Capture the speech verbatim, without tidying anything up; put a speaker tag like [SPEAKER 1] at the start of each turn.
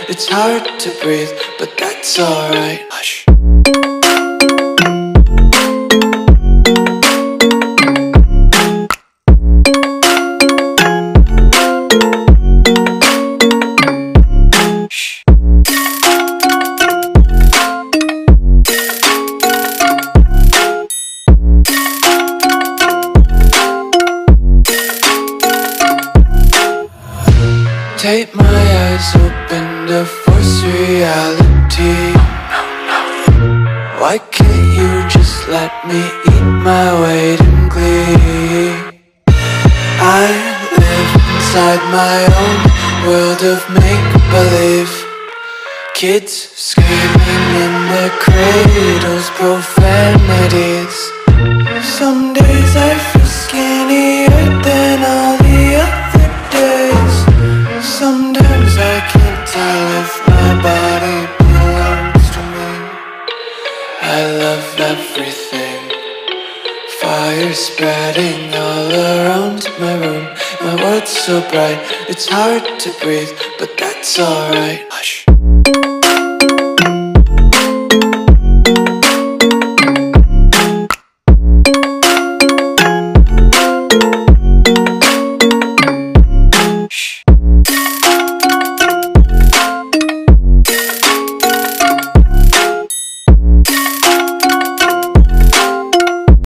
[SPEAKER 1] it's hard to breathe, but that's alright. Hush. Tape my eyes open to force reality. Why can't you just let me eat my weight in glee? I live inside my own world of make-believe. Kids screaming in their cradles, profanities. Some days I feel skinnier than all the other days. Sometimes I can't tell if my body belongs to me. I love everything. Fire spreading all around my room. My world's so bright, it's hard to breathe, but that's alright. Hush.